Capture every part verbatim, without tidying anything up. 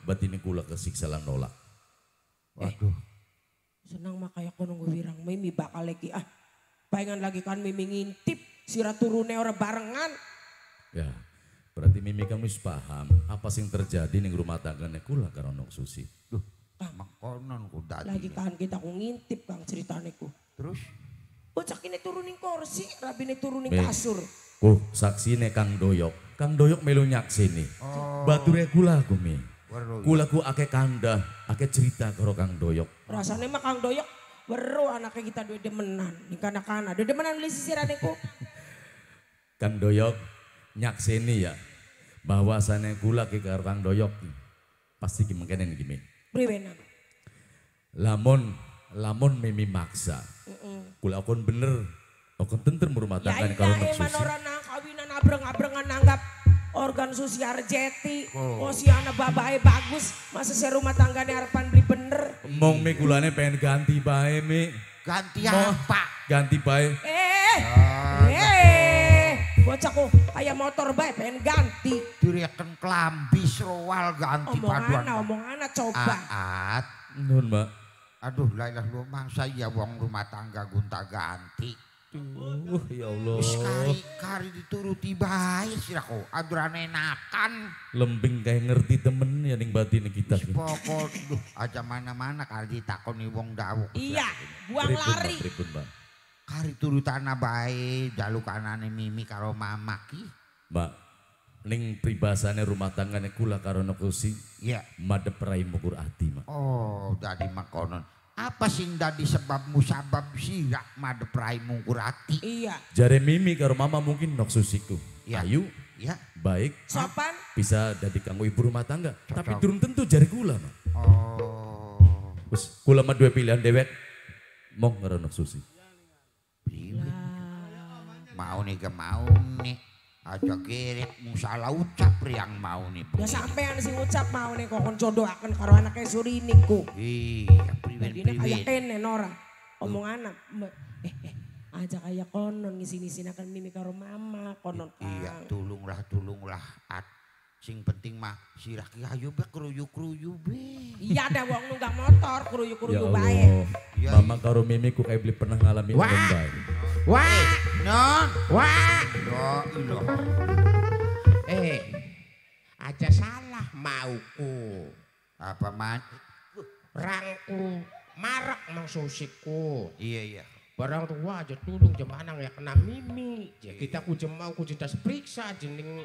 batine kula kesiksa lan nolak. Waduh. Eh, senang mah kayak kono wirang Mimi bakal lagi ah. Bayangan lagi kan Mimi ngintip sira turune ora barengan. Ya, berarti Mimi kamu wis paham apa sing terjadi ning rumah tanggane kula karo Nok Susi. Duh, mangkonon ku dadi. Lagi kan kita ku ngintip Kang ceritane ku. Terus Bocah ini turunin kursi, rabine turunin Be. kasur. Ku saksine Kang Doyok. Kang Doyok melu nyaksini. Oh. Bature kula ku Mi. Waduh, Kula ku akeh kandah, akeh cerita karo Kang Doyok. Rasanya mah Kang Doyok weru anaknya kita dua demenan. Nih kana-kana, dua demenan beli sisirane ku. Kang Doyok nyaksini ya bahwasane kula ki karo Kang Doyok ki pasti ki mengkene iki Mi. Priwenan. Lamun lamun Mimi maksa. Heeh. Kula akon bener. Akon tentrem rumah Ya tanggane iya karo Nok eman Susi. orang nang kawinan abreng-abrengan nanggap organ Susi Arjeti. Oh. Oh, si anak babae bagus, masa si rumah tanggane harapan beli bener. Mong Mi kulane pengen ganti bae Mi. ganti Mo- apa? Ganti bae. Eh, Ah, eh, bocahku kayak motor bae pengen ganti. Diriakan kelambi serowal ganti paduan. Omongan, omongan coba. Aat. Nun Mbak. Aduh, lailah lu mangsa ya wong rumah tangga gunta ganti. Duh ya Allah. Wis kari kari dituruti bae sirako. Adurane enakan. Lembing kayak ngerti temen ya ning batine kita. Wis pokok duh aja mana-mana kali ditakoni wong dawuh. Iya, buang Pripun, Mbak, lari. pripun, Mbak. Kari turutana bae jaluk anane Mimi karo Mama ki. Mbak, ning pribasane rumah tanggane kula karo Nok Susi Iya. madep rai mukur ati, Mak. Oh, dadi makonon. Apa sing dadi sebab musabab sira madep rai mungkur ati? Iya, Jare Mimi karo Mama mungkin Nok Susiku. Ya. Ayu, Ya. baik, sopan. bisa dadi kanggo ibu rumah tangga. Cocok. Tapi durung tentu jare kula, Mak. Oh. Wis kula mah duwe pilihan dewek. Mong karo Nok Susi. Priwe. Mau nih ke mau nih. Aja geret musala ucap yang mau nih. Ya sampean sing ngucap mau nih kokon jodohaken karo anake Suriniku. Iya, priwen Jadi kayak priwen. kene Nora. Omongan eh, eh, aja kayak konon ngisin-isinakan Mimi karo Mama konon Iya, Kang. tulunglah tulunglah. At sing penting mah sirah ki ayo be kruyu-kruyu be. Iya ada wong nunggak motor Ya kruyu-kruyu bae. Allah. Ya, Mama karo Mimi ku kayak beli pernah ngalami Wah. lomba. Wah, non, wah. Ya ilah. Eh, aja salah mauku. Apa man? Rangku marak mang susiku. Iya iya. Barang tua aja tulung jemanang ya kena Mimi. Ya kita ku jemau ku cinta periksa jening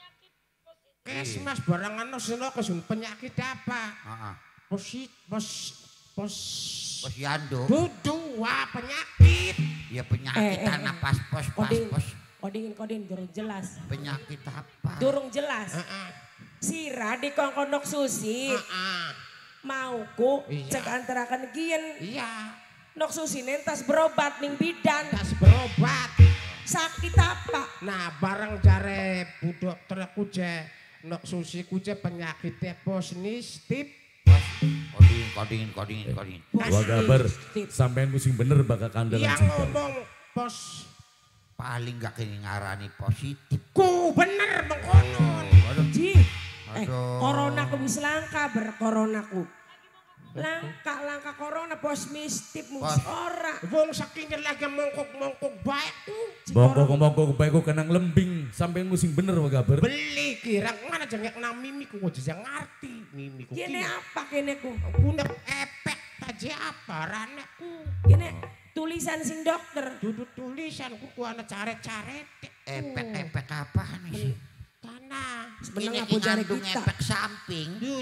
kesmas barangan no seno kesun penyakit apa? Heeh. Posit pos pos Posyandu. dudu wah penyakit. Ya penyakit Eh, eh, tanah eh. pas pos pas Koding, pos. kodingin koding durung jelas. Penyakit apa? Durung jelas. Heeh. Sira di kongkonok Susi. Heeh. Mauku Iya. cek antarakan gien. Iya, Nok Susi nentas berobat ning bidan. tas berobat. Sakit apa? Nah, barang jare bu dokter aku je nok susi ku je penyakitnya posnistip. Koding kodingin kodingin kodingin. Wah kabar, Tip. sampean ku sing bener bakal kandangan Yang cinta. ngomong pos Paling gak kini ngarani positif. ku bener mengkonon. Waduh. Ji. Eh, Aduh. corona ku wis langka berkorona ku. Langka langka corona pos mistip mus Pos. ora. Wong saking lagi mongkok-mongkok baik ku. Ci Bongko corona- bongko bae ku kenang lembing, sampean ku sing bener wah kabar. Beli kira mana jengek nang mimi ku aja ngerti mimi ku. Kene apa kene ku? Punek efek aja apa rane ku. Kene tulisan sing dokter. Duduk tulisan ku ku ana caret-caret. Efek-efek apa nih sih? Tanah. Sebenarnya Ini apa jari ngandung kita? efek samping. Dud.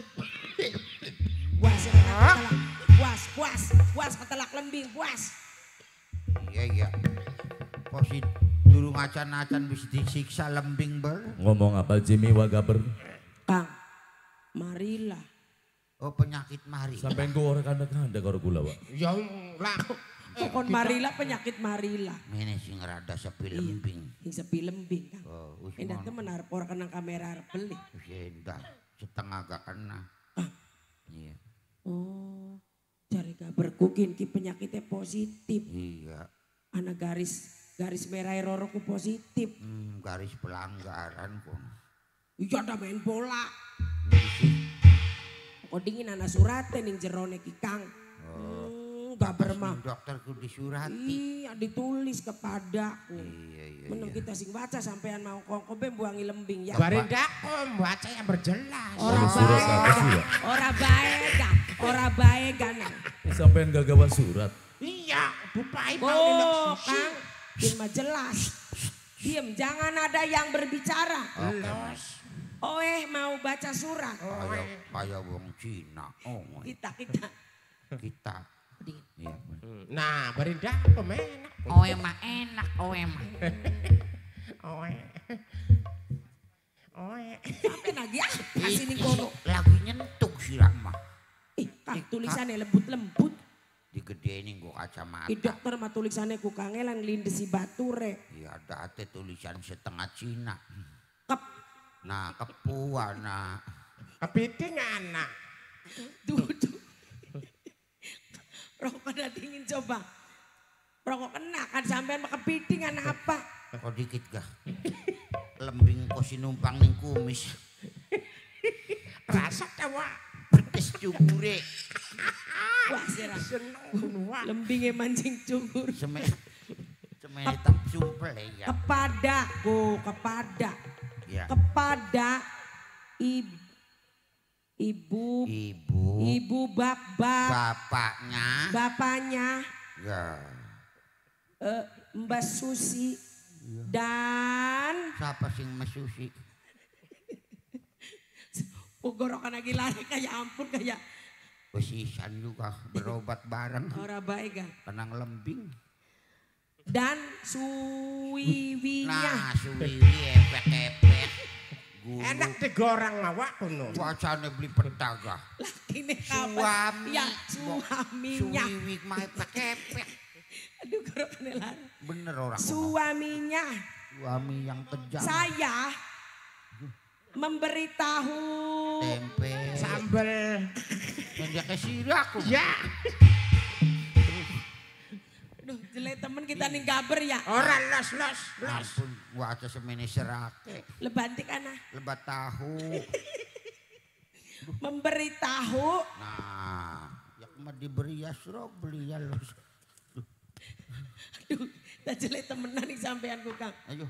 Puas ya, ketelak. Puas, puas, puas ketelak lembing, puas. Iya iya. Posit durung acan-acan bisa disiksa lembing ber. Ngomong apa Jimmy wah kabar. Kang, marilah. Oh penyakit mari. Sampean ku ora kanda-kanda karo kula wah. Ya lah. Pokon marilah penyakit marilah. Mene sing rada sepi lembing. Sing sepi lembing Kang. Oh, wis Endah ngono. temen arep ora kenang kamera arep beli. Wis endah setengah gak kena. Iya. Oh, cari kabar kukin ki penyakitnya positif. Iya. Anak garis garis merah roroku positif. Hmm, garis pelanggaran kok. Iya ada main bola. Ini sih Kodingin ana surate ning jerone ki Kang. Hmm, gaber mah. Dokter kudu disurati. Iya ditulis kepadaku. Iya iya. Meneng iya. kita sing baca sampean mau kongkobe buangi lembing ya. Barendaku baca yang berjelas. Ora Surat bae. apa sih, ya? Ora bae ga. Ora bae gana. Sampean gak gawa surat. Iya, bupai mau Oh, dimaksud. Kang, Din mah jelas. Diam, jangan ada yang berbicara. Los. Oeh mau baca surat. Kayak kayak wong Cina. Oh, Kita kita. kita. Din. Iya. Nah, barendaku menak. Oh emang enak, oh emang. Oe. Oe. Sampai lagi ah, kasih ning kono. Lagi nyentuk sirah mah. Ih, Kang tulisannya lembut-lembut. Digedein gua kacamata. Ih, dokter mah tulisannya ku kangelan lindesi bature. Iya ada ate tulisan setengah Cina. Kep Nah kepuan nah. Kepiting anak. duduk. Rokok ada dingin coba. Rokok kena kan sampean mah kepiting anak apa? Kok dikit gak? Lembing kok si numpang ning kumis. Rasa tawa. Pedes cungure. Wah sirah. Seneng wah. Lembingnya mancing cungur. Semen. Semen hitam sumpel ya. Kepadaku, kepada. Ya. Kepada ibu. Ibu. Ibu. Ibu bak-bak. Bapaknya. Bapaknya. Ya. eh, Mbak Susi. Dan. Siapa sing mesusi? Ugorokan lagi lari kayak ampun kayak. Besisan juga berobat bareng. Ora baik kan. Tenang lembing. Dan suwiwinya. Nah suwiwi epek-epek. Gulu. Enak digoreng mawak kuno. Wacane beli petaga. Ini kapan? Suami. Ya suaminya. Suwiwi mah epek-epek. Aduh gorokan lari. Bener orang. Su Suaminya. Suami yang kejam. Saya memberitahu. Tempe. Sambel. Yang dia kasih aku. Ya. Aduh jelek temen kita nih gaber ya. Orang los los los. Ampun, waca semene serake. Lebantik ana. Lebat tahu. Memberitahu. Nah, ya mah diberi ya suruh beli ya los. Aduh, tak jelek temenan nih sampean ku Kang. Ayo.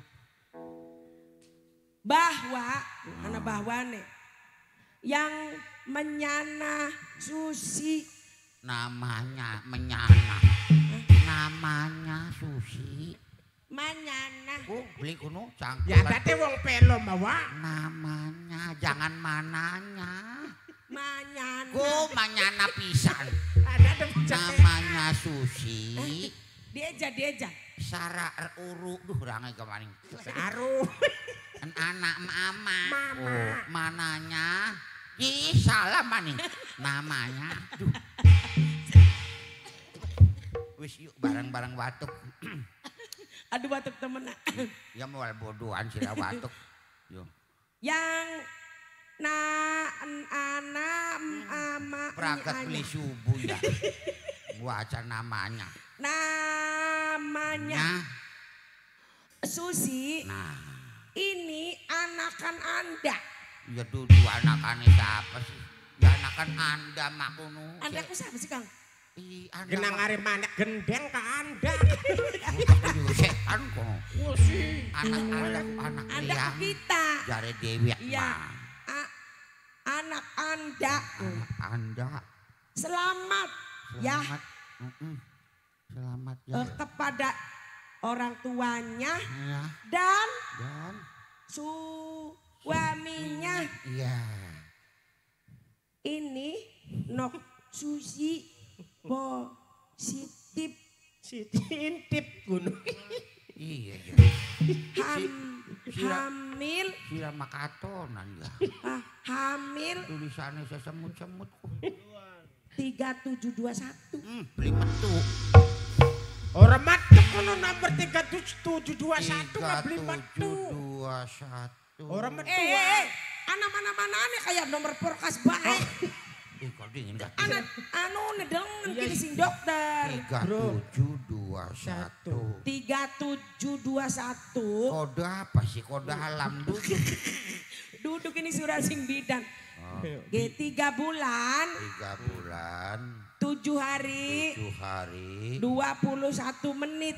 Bahwa, mana bahwane. Yang menyana Susi. Namanya menyana. Namanya Susi. Menyana. Oh, beli kuno Ya cangkul. tadi wong pelo mawak. Namanya jangan mananya. Menyana. Ku manyana pisan. Ada ada bocah. Namanya Susi. Dieja, dieja. Sara uru duh rangai kemarin. Saru. Anak mama. Mama. Oh, mananya? Ih, salah nih. Namanya. Duh. Wis yuk barang-barang batuk. Aduh batuk temenan. Ya mau bodohan sih batuk. Yuk. Yang na an- ana ama Perangkat beli subuh ya. Baca namanya. namanya Nah, Susi. nah. Ini anakan Anda. Ya dulu anakannya siapa sih? Ya anakan Anda mak kuno. Anda aku siapa sih Kang? Ih, Anda Genang mah- hari mana gendeng ke anda. Aku juga setan kok. Wusi. Anak Anda anak Anda liang. ke kita. Jare Dewi Iya. mah. A- anak Anda. Anak Anda. Selamat, ya Selamat. Mm-mm. Selamat ya. eh, kepada orang tuanya Ya. dan Dan suaminya. iya. Ini nok Susi positif Si tintip kuno. Iya ya. ham, Sira- hamil Sira makatonan ya. ah, hamil Tulisannya sesemut-semut kok. tiga tujuh dua satu. Hmm, beli metu. Orang matu kuno nomor tiga tujuh dua satu Tiga nggak beli tujuh matu. dua satu. Orang matu. Eh, eh, eh, anak mana-mana nih kayak nomor porkas baik. Ih kok dingin gak? Anak anu nedengen kini sing dokter. Tiga tujuh dua satu. tiga tujuh dua satu. Kode apa sih? Kode alam duduk. Duduk ini surah sing bidan. Ge tiga bulan, Tiga bulan, tujuh hari, tujuh hari. dua puluh satu menit.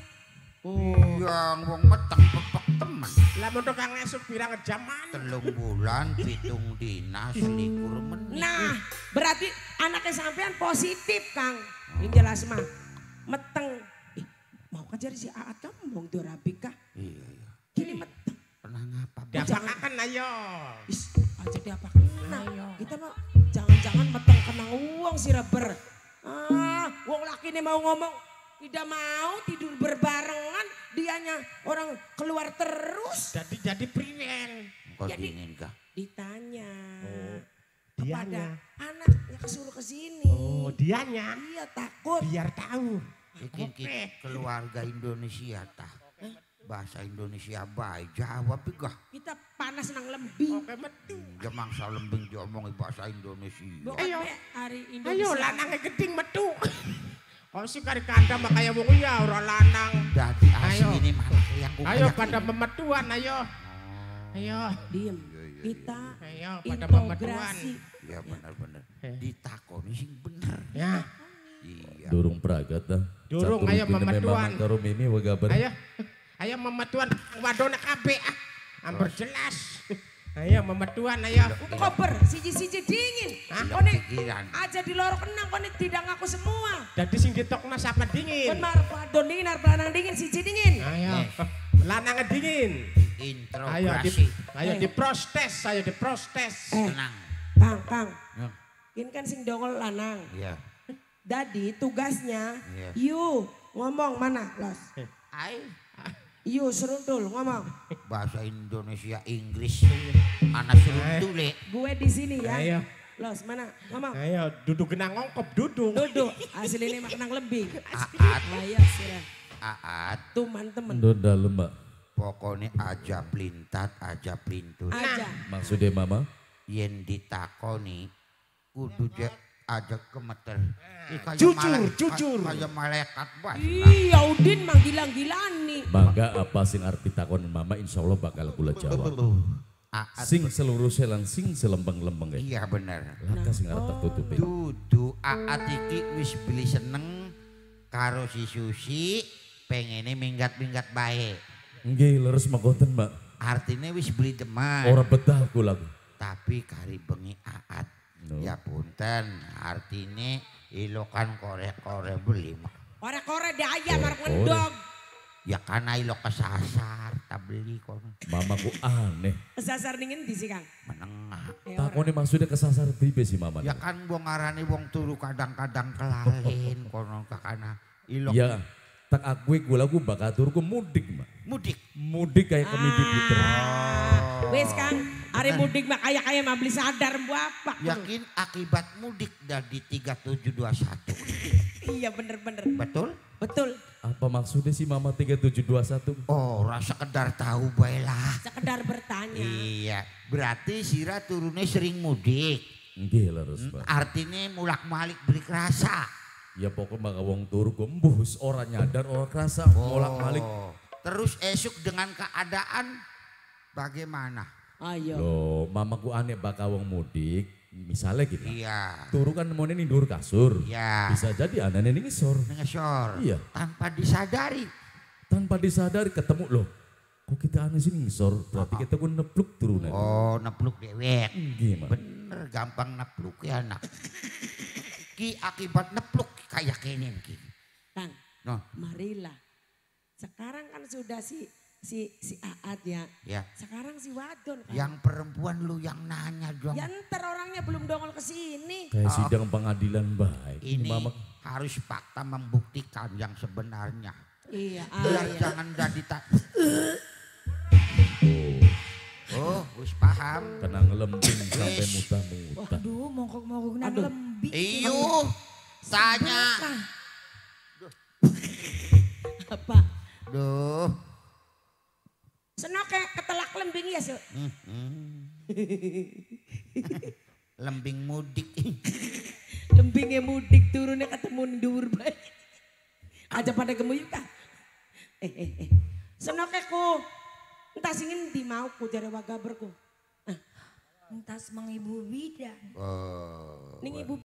Yang wong meteng pepek temen. Lah mentok kang esuk pirang jaman. Telung bulan, pitung dina, selikur menit. Nah, berarti anaknya sampean positif, Kang. Ini jelas mah. Meteng. Eh, mau kejar si Aat kamu bong tuh rapi kah? Iya, iya. Gini meteng. Pernah ngapa? Bang? Diapakaken ayo. Is, aja dia apa kena. Kita mah jangan-jangan meteng kena uang si reber. Ah, wong laki ini mau ngomong tidak mau tidur berbarengan, dianya orang keluar terus. Jadi jadi priwen. Kau Jadi- dingin kah? Ditanya Oh, kepada dianya. anaknya kesuruh ke sini. Oh, dianya. Iya takut. Biar tahu. Iki Oke. ki- keluarga Indonesia tah. Bahasa Indonesia baik, jawab gah. Kita panas nang lembing. Oke metu. Jamang salembing diomongi bahasa Indonesia. Bukan Ayo. me, hari Indonesia. Ayo lanangnya geding metu. Oh sih kari kanda makanya wong iya ora lanang. Dadi Ayo. asli ini mana yang ku Ayo kayak pada ini. memetuan ayo. Ayo. Diem. Kita Ayo pada memetuan. integrasi. Iya bener-bener. Eh. Ditakoni sing bener. Ya. Iya. Durung pragat dah. Durung, ayo Caturugine memetuan. memang karo Mimi wa gaber. Ayo. Ayo memetuan wadone kabeh ah. Hampir jelas. Ayo memetuan ayo. Koper, siji-siji dingin. Hah? Kone Pikiran. aja di lorok kenang, kone tidak ngaku semua. Dadi sing ditokna sapa dingin. Benar, wadon dingin, arep lanang dingin, siji dingin. Ayo. Lanang dingin. Ayo di, Introgasi. ayo diprostes, ayo diprostes. Eh. Tenang. Kang, Kang. Ya. Ini kan sing dongol lanang. Iya. Dadi tugasnya, Iya. you ngomong mana, Los? Ai. You seruntul ngomong. Bahasa Indonesia Inggris. Anak serundule. Gue di sini ya. Ayo. Los mana? Ngomong. Ayo duduk genang ngongkop duduk. Duduk. Hasil ini makan lebih. Aat. Ayo sirah. Aat. Tuman temen. Ndo dalem, Mbak. Pokoknya aja pelintat, aja pelintut. Aja. Maksudnya Mama? Yen ditakoni kudu je aja kemeter. Ih, kayak Jujur, malaikat- jujur. Kayak malaikat baik. Iya Udin mah gilang-gilan nih. Mangga apa sing arti takon Mama insya Allah bakal kula jawab. Aat. Sing seluruh selang sing selembeng-lembeng ya. Iya bener. Laka sing arep tak tutupi. Dudu Aat iki wis beli seneng karo si Susi pengennya minggat-minggat baik. Nggih, leres makonten, Mbak. Artinya wis beli deman. Ora betah kula. Tapi kari bengi Aat. No. Ya punten artinya ilokan korek-korek beli mah. Korek-korek di ayam marek Korek. ngendog. Ya karena ilo kesasar tak beli kok Mamaku aneh. Sasar dingin di sih Kang. menengah. Ya, ora. Takone maksudnya kesasar tipe si Mama. Ya kan wong ngarani wong turu kadang-kadang kelalen kono kakana ilo Ya, tak akui kula ku bakal turu ku mudik, Mbak. mudik. Mudik kayak kemidi puter. Oh. Wes Kang, hari mudik mah kaya-kaya mah beli sadar mbu apa. Yakin akibat mudik dari tiga tujuh dua satu. Iya bener-bener. Betul? Betul. Apa maksudnya si Mama tiga tujuh dua satu? Oh, rasa kedar tahu bae lah. Sekedar bertanya. Iya, berarti Sira turunnya sering mudik. Nggih, leres, Mbak. Artinya mulak-malik beli kerasa. Ya pokoknya maka wong turu ku embus ora nyadar ora kerasa bolak-balik. Oh, terus esok dengan keadaan bagaimana? Ayo. Loh, mamaku aneh bakal wong mudik, misalnya gitu. Iya, Turu kan mau nindur kasur. iya. Bisa jadi anaknya ini ngisor. Ngesor. Iya. Tanpa disadari. Tanpa disadari ketemu loh. Kok kita aneh sih ngisor? Berarti kita ku nepluk turunan. Oh, nepluk dewek. Gimana? Bener, gampang nepluk ya anak. Ki akibat nepluk kayak kenen ki. Kang, No, marilah. Sekarang kan sudah si si si Aat ya. ya. Sekarang si Wadon. Kang. Yang perempuan lu yang nanya dong. Ya ntar orangnya belum dongol ke sini. Kayak sidang pengadilan baik. Ini mama harus fakta membuktikan yang sebenarnya. Iya. Biar Ah, iya. jangan jadi tak. Oh, wis paham. kena ngelemping sampai Wis. muntah-muntah. Aduh, mongkok-mongkok nang Aduh. lembi. Iyo, tanya. Apa? Duh. Senok kayak ketelak lembing ya, Su. Hmm, hmm. Lembing mudik. Lembingnya mudik turunnya ketemu ndur baik. Aja pada gemuyuk kah? Eh eh eh. Senok ku entah singin di mau ku jare wagaberku. Nah, entas mengibu bidang. Oh. Ning ibu